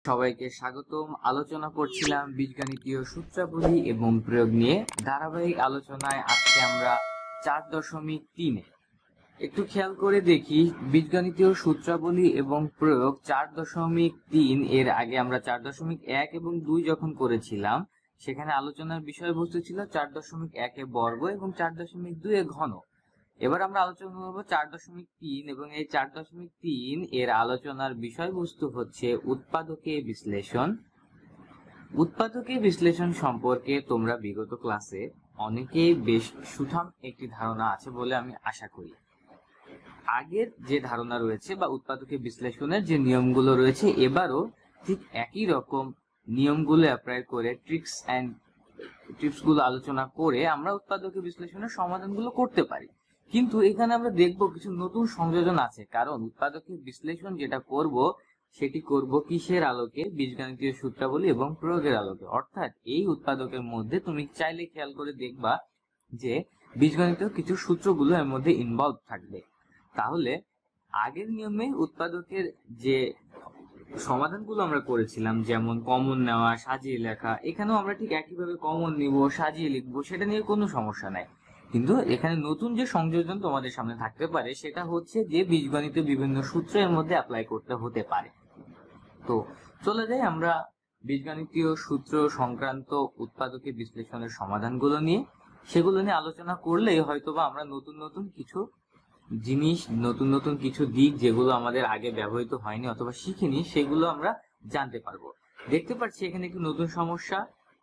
সবাইকে স্বাগতম। আলোচনা করছিলাম বীজগণিতীয় সূত্রাবলী এবং প্রয়োগ নিয়ে। ধারাবাহিক আলোচনায় আজকে আমরা 4.3 একটু খেয়াল করে দেখি বীজগণিতীয় সূত্রাবলী এবং প্রয়োগ 4.3 এর আগে আমরা 4.1 এবং 2 যখন করেছিলাম সেখানে আলোচনার বিষয়বস্তু ছিল 4.1 এ বর্গ এবং 4.2 এ ঘন। এবার আমরা আলোচনা করব 4.3 এবং এই 4.3 এর আলোচনার বিষয়বস্তু হচ্ছে উৎপাদকে বিশ্লেষণ। উৎপাদকে বিশ্লেষণ সম্পর্কে তোমরা বিগত ক্লাসে অনেকেই বেশ সুঠাম একটি ধারণা আছে বলে আমি আশা করি। আগের যে ধারণা রয়েছে বা উৎপাদকে বিশ্লেষণের যে নিয়মগুলো রয়েছে এবারও ঠিক একই রকম নিয়মগুলো অ্যাপ্লাই করে ট্রিক্স গুলো আলোচনা করে আমরা উৎপাদকে বিশ্লেষণের সমাধানগুলো করতে পারি। কিন্তু এখানে আমরা দেখব কিছু নতুন সংযোজন আছে, কারণ উৎপাদকে বিশ্লেষণ যেটা করব সেটি করব কিসের আলোকে? বীজগণিতীয় সূত্রাবলী এবং প্রয়োগের আলোকে। অর্থাৎ এই উৎপাদকের মধ্যে তুমি চাইলে খেয়াল করে দেখবা যে বীজগণিতীয় কিছু সূত্রগুলো এর মধ্যে ইনভলভ থাকবে। তাহলে আগের নিয়মে উৎপাদকের যে সমাধানগুলো আমরা করেছিলাম, যেমন কমন নেওয়া, সাজিয়ে লেখা, এখানেও আমরা ঠিক একইভাবে কমন নিব, সাজিয়ে লিখবো, সেটা নিয়ে কোনো সমস্যা নাই। কিন্তু এখানে নতুন যে সংযোজন তোমাদের সামনে থাকতে পারে সেটা হচ্ছে যে বীজগণিতের বিভিন্ন সূত্র এর মধ্যে অ্যাপ্লাই করতে হতে পারে। তো চলে যাই আমরা বীজগণিতীয় সূত্র সংক্রান্ত উৎপাদকে বিশ্লেষণের সমাধানগুলো নিয়ে। সেগুলো নিয়ে আলোচনা করলেই হয়তোবা আমরা নতুন নতুন কিছু জিনিস, নতুন নতুন কিছু দিক যেগুলো আমাদের আগে ব্যবহৃত হয়নি অথবা শিখিনি সেগুলো আমরা জানতে পারবো। দেখতে পাচ্ছি এখানে একটি নতুন সমস্যা,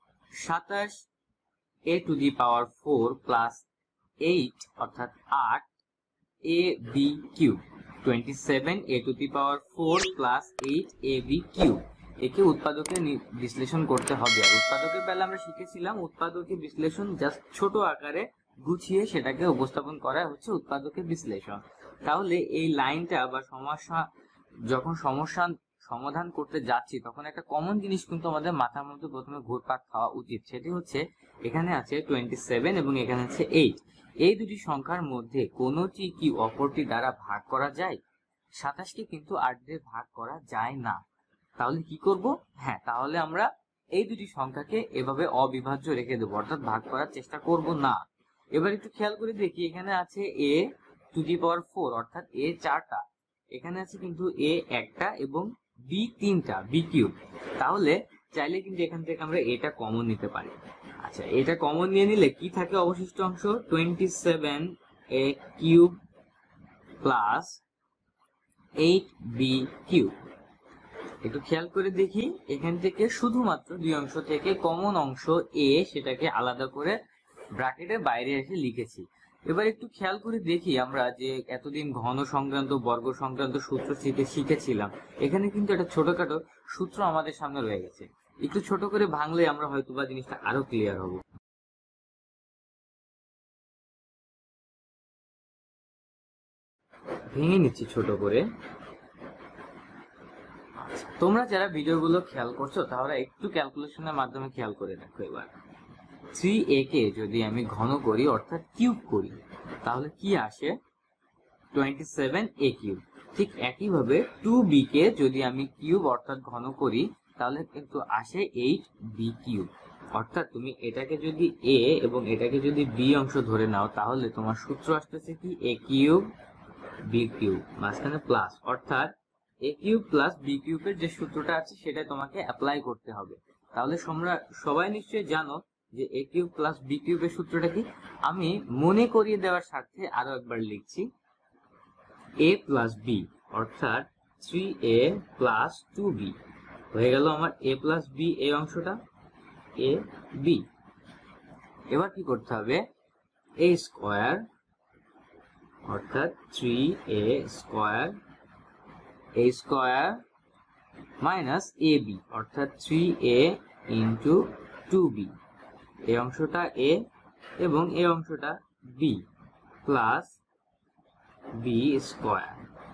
27a⁴ প্লাস 8 অর্থাৎ 8 ab cube, 27a⁴ plus 8 ab cube, একে উৎপাদকে বিশ্লেষণ করতে হবে। আর উৎপাদকের বেলা আমরা শিখেছিলাম উৎপাদকে বিশ্লেষণ জাস্ট ছোট আকারে গুছিয়ে সেটাকে উপস্থাপন করা হচ্ছে উৎপাদকে বিশ্লেষণ। তাহলে এই লাইনটা বা সমস্যা, যখন সমস্যা সমাধান করতে যাচ্ছি তখন একটা কমন জিনিস কিন্তু আমাদের মাথার মধ্যে প্রথমে ঘুরপাক খাওয়া উচিত। সেটি হচ্ছে এখানে আছে 27 এবং এখানে আছে 8। এই দুটি সংখ্যার মধ্যে কোনটি কি অপরটি দ্বারা ভাগ করা যায়? 27কে কিন্তু 8 দিয়ে ভাগ করা যায় না। তাহলে কি করব? হ্যাঁ, তাহলে আমরা এই দুটি সংখ্যাকে এভাবে অবিভাজ্য রেখে দেবো, অর্থাৎ ভাগ করার চেষ্টা করব না। এবার একটু খেয়াল করে দেখি, এখানে আছে a⁴ অর্থাৎ a 4টা, এখানে আছে কিন্তু a 1টা এবং b 3টা, b কিউব। তাহলে চাইলে কিন্তু এখান থেকে আমরা এটা কমন নিতে পারি। আচ্ছা, এটা কমন নিয়ে নিলে কি থাকে অবশিষ্ট অংশ? 27a cube plus 8b cube. একটু খেয়াল করে দেখি, এখান থেকে শুধুমাত্র দুই অংশ থেকে কমন অংশ a সেটাকে আলাদা করে ব্র্যাকেটের বাইরে এসে লিখেছি। এবার একটু খেয়াল করে দেখি, আমরা যে এতদিন ঘন সংক্রান্ত, বর্গ সংক্রান্ত সূত্র শিখেছিলাম, এখানে কিন্তু একটা ছোটখাটো সূত্র আমাদের সামনে রয়ে গেছে। একটু ছোট করে ভাঙলে আমরা হয়তোবা জিনিসটা আরো ক্লিয়ার হব। ভেঙে নিচ্ছি ছোট করে। তোমরা যারা ভিডিওগুলো খেয়াল করছো তাহলে একটু ক্যালকুলেশনের মাধ্যমে খেয়াল করে দেখো। এবার 3a কে যদি আমি ঘন করি অর্থাৎ কিউব করি তাহলে কি আসে? 27a cube. ঠিক একইভাবে 2b কে যদি আমি কিউব অর্থাৎ ঘন করি তাহলে কিন্তু আসে 8b কিউব। অর্থাৎ তুমি এটাকে যদি a এবং এটাকে যদি b অংশ ধরে নাও তাহলে তোমার সূত্র আসতেছে কি? a কিউব b কিউব, মাঝখানে প্লাস, অর্থাৎ a কিউব প্লাস b কিউবের যে সূত্রটা আছে সেটা তোমাকে অ্যাপ্লাই করতে হবে। তাহলে সবাই নিশ্চয়ই জানো যে a কিউব প্লাস b কিউবের সূত্রটা কি। আমি মনে করিয়ে দেওয়ার স্বার্থে আরো একবার লিখছি, a প্লাস b অর্থাৎ 3a প্লাস 2b হয়ে গেল আমার a প্লাস b এই অংশটা, a b। এবার কি করতে হবে? a স্কয়ার অর্থাৎ 3a square, a square minus ab অর্থাৎ 3a ইন্টু 2b, এই অংশটা a এবং এই অংশটা b plus b square.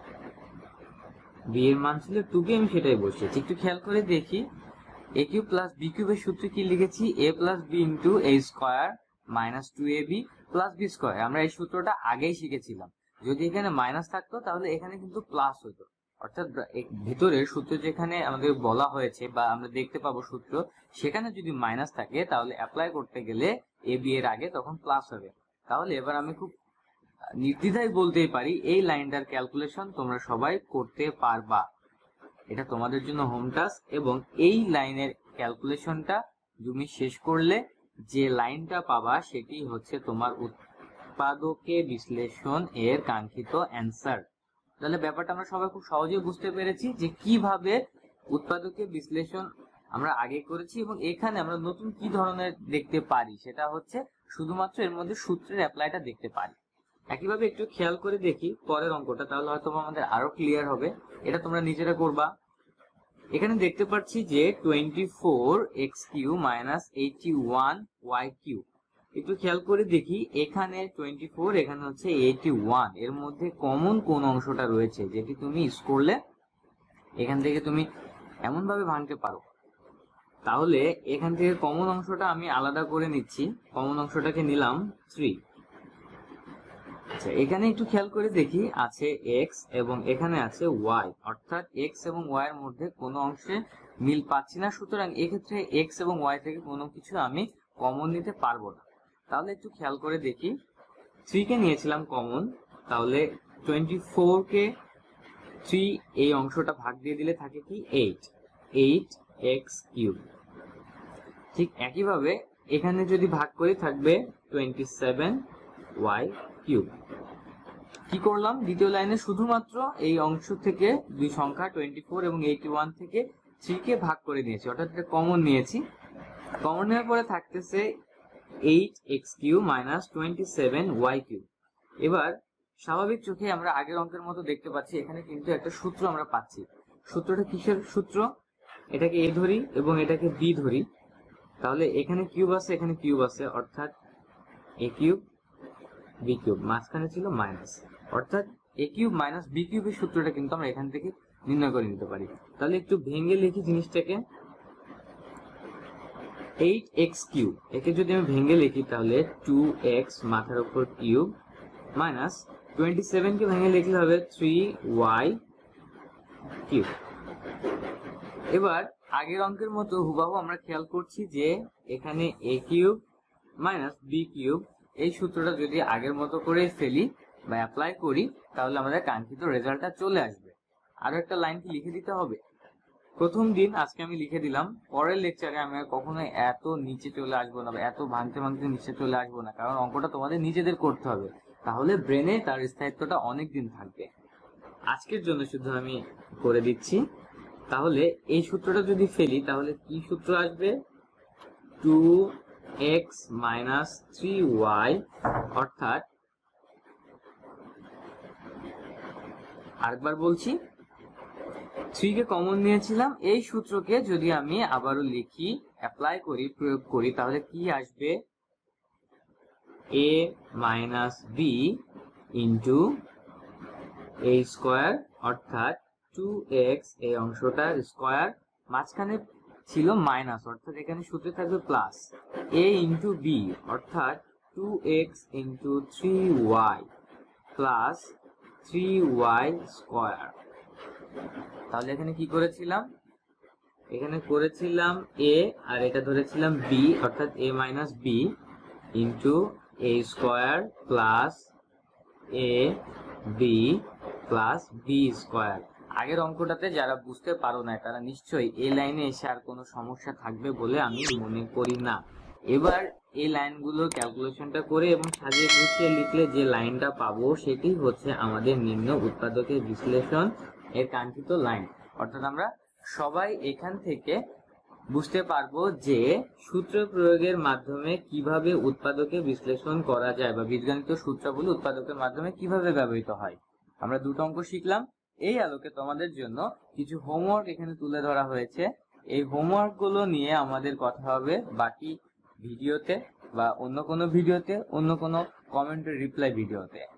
b এর মান ছিল 2b, আমি সেটাই বসিয়েছি। একটু খেয়াল করে দেখি, a কিউব প্লাস b কিউবের সূত্র কি লিখেছি? a plus b into a square minus 2ab plus b square. আমরা এই সূত্রটা আগেই শিখেছিলাম। যদি এখানে মাইনাস থাকতো তাহলে এখানে কিন্তু প্লাস হতো, অর্থাৎ ভিতরে সূত্র যেখানে আমাদের বলা হয়েছে বা আমরা দেখতে পাবো সূত্র, সেখানে যদি মাইনাস থাকে তাহলে অ্যাপ্লাই করতে গেলে এ বি এর আগে তখন প্লাস হবে। তাহলে এবার আমি খুব নির্দ্বিধায় বলতেই পারি এই লাইনটার ক্যালকুলেশন তোমরা সবাই করতে পারবা। এটা তোমাদের জন্য হোম টাস্ক, এবং এই লাইনের ক্যালকুলেশনটা তুমি শেষ করলে যে লাইনটা পাবা সেটি হচ্ছে তোমার উৎপাদকে বিশ্লেষণ এর কাঙ্ক্ষিত অ্যান্সার। তাহলে ব্যাপারটা আমরা সবাই খুব সহজেই বুঝতে পেরেছি যে কিভাবে উৎপাদকে বিশ্লেষণ আমরা আগে করেছি, এবং এখানে আমরা নতুন কি ধরনের দেখতে পারি সেটা হচ্ছে শুধুমাত্র এর মধ্যে সূত্রের অ্যাপ্লাইটা দেখতে পারি। একইভাবে একটু খেয়াল করে দেখি পরের অঙ্কটা, তাহলে হয়তো আমাদের আরো ক্লিয়ার হবে। এটা তোমরা নিজেরা করবা। এখানে দেখতে পাচ্ছি যে 24x³ মাইনাস 81y³ একটু খেয়াল করে দেখি, এখানে 24, এখানে হচ্ছে 81, এর মধ্যে কমন কোন অংশটা রয়েছে যেটি তুমি ইউজ করলে এখান থেকে তুমি এমন ভাবে ভাঙতে পারো। তাহলে এখান থেকে কমন অংশটা আমি আলাদা করে নিচ্ছি, কমন অংশটাকে নিলাম 3। আচ্ছা, এখানে একটু খেয়াল করে দেখি আছে x এবং এখানে আছে y, অর্থাৎ x এবং y এর মধ্যে কোনো অংশে মিল পাচ্ছি না, সুতরাং এক্ষেত্রে x এবং y থেকে কোনো কিছু আমি কমন নিতে পারবো না। তাহলে একটু খেয়াল করে দেখি, 3 কে নিয়েছিলাম কমন, তাহলে 24 কে 3 এই অংশটা ভাগ দিয়ে দিলে থাকে কি 8x³ ঠিক একইভাবে এখানে যদি ভাগ করি থাকবে 27y³ কি করলাম, দ্বিতীয় লাইনে শুধুমাত্র এই অংশ থেকে দুই সংখ্যা 24 এবং 81 থেকে 3 কে ভাগ করে নিয়েছি, অর্থাৎ এটা কমন নিয়েছি। কমন নেওয়ার পরে থাকতেছে 8x³ মাইনাস 27y³। এবার স্বাভাবিক চোখে আমরা আগের অঙ্কের মতো দেখতে পাচ্ছি এখানে কিন্তু একটা সূত্র আমরা পাচ্ছি। সূত্রটা কিসের সূত্র? এটাকে a ধরি এবং এটাকে b ধরি, তাহলে এখানে কিউব আছে এখানে কিউব আছে, অর্থাৎ a³ b³ মাঝখানে ছিল মাইনাস, অর্থাৎ a³ মাইনাস b³ এর সূত্রটা কিন্তু আমরা এখান থেকে নির্ণয় করে নিতে পারি। তাহলে একটু ভেঙে লিখি জিনিসটাকে, 8x³ একে যদি আমি ভেঙে লিখি তাহলে 2x মাথার উপর কিউব মাইনাস 27 কে ভেঙে লিখলে হবে 3y³। এবার আগের অঙ্কের মতো হুবহু আমরা খেয়াল করছি যে এখানে a³ মাইনাস b³ এই সূত্রটা যদি আগের মতো করে ফেলি বা অ্যাপ্লাই করি তাহলে আমাদের কাঙ্ক্ষিত রেজাল্টটা চলে আসবে। আরো একটা লাইন কি লিখে দিতে হবে? প্রথম দিন আজকে আমি লিখে দিলাম, পরের লেকচারে আমি কখনোই এত নিচে চলে আসবো না বা এত ভাঙতে ভাঙতে নিচে চলে আসবো না, কারণ অঙ্কটা তোমাদের নিজেদের করতে হবে, তাহলে ব্রেনে তার স্থায়িত্বটা অনেক দিন থাকবে। আজকের জন্য শুধু আমি করে দিচ্ছি। তাহলে এই সূত্রটা যদি ফেলি তাহলে কি সূত্র আসবে? 2x মাইনাস 3y, অর্থাৎ আরেকবার বলছি 3 কে কমন নিয়েছিলাম, এই সূত্রকে যদি আমি আবারও লিখি অ্যাপ্লাই করি প্রয়োগ করি তাহলে কি আসবে? a minus b into a square, অর্থাৎ 2x এই অংশটার স্কোয়ার, মাঝখানে ছিল মাইনাস, অর্থাৎ এখানে সূত্রে থাকবে প্লাস, a ইন্টু b অর্থাৎ 2x into 3y plus 3y square. তাহলে এখানে কি করেছিলাম? এখানে করেছিলাম a আর এটা ধরেছিলাম b, অর্থাৎ a minus b into a square plus a b plus b square. আগের অঙ্কটাতে যারা বুঝতে পারো না তারা নিশ্চয়ই এই লাইনে এসে আর কোনো সমস্যা থাকবে বলে আমি মনে করি না। এবার এই লাইনগুলো ক্যালকুলেশনটা করে এবং সাজিয়ে গুছিয়ে লিখলে যে লাইনটা পাবো সেটি হচ্ছে আমাদের নিম্ন উৎপাদকের বিশ্লেষণ এর কাঙ্ক্ষিত লাইন। অর্থাৎ আমরা সবাই এখান থেকে বুঝতে পারবো যে সূত্র প্রয়োগের মাধ্যমে কিভাবে উৎপাদকে বিশ্লেষণ করা যায় বা বীজগণিত সূত্রগুলো উৎপাদকের মাধ্যমে কিভাবে ব্যবহৃত হয়। আমরা দুটো অঙ্ক শিখলাম। এই আলোকে তোমাদের জন্য কিছু হোমওয়ার্ক এখানে তুলে ধরা হয়েছে। এই হোমওয়ার্ক গুলো নিয়ে আমাদের কথা হবে বাকি ভিডিওতে বা অন্য কোনো ভিডিওতে, অন্য কোনো কমেন্টের রিপ্লাই ভিডিওতে।